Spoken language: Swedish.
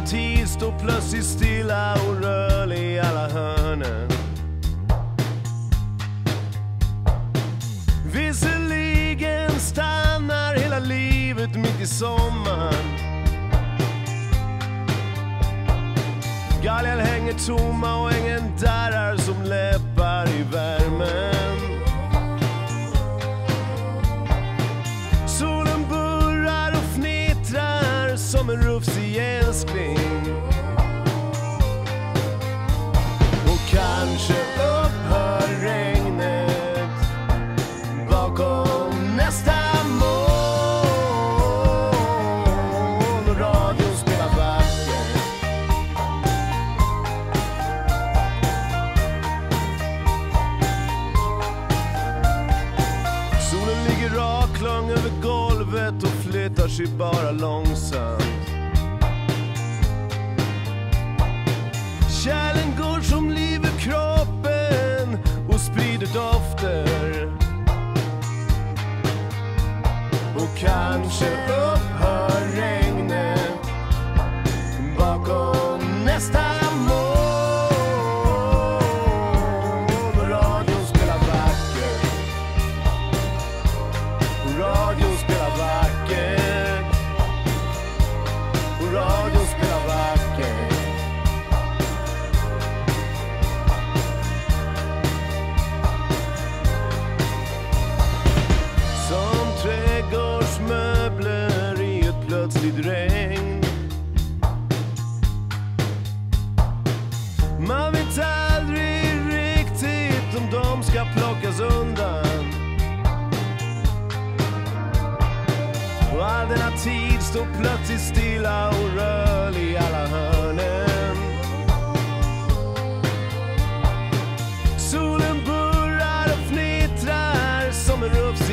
tid står plötsligt stilla och rörlig i alla hörnen. Visserligen stannar hela livet mitt i sommaren. Galgen hänger tomma och ängen darrar som läppar i värmen. Solen burrar och fnittrar som en rufsig älskling. Och kanske upphör regnet bakom nästa moln. Och radion spelar vackert. Solen ligger raklång över golvet och flyttar sig bara långsamt. Kärlen går som liv i kroppen och sprider dofter. Och kanske upphör regnet bakom nästa moln. Och radion spelar vackert. Och radion spelar vackert. Och radion spelar vackert. Som trädgårdsmöbler i ett plötsligt regn. Man vet aldrig riktigt om de ska plockas undan. Och all denna tid står plötsligt stilla och rörlig i alla hörnen. Solen burrar och fnittrar som en rufs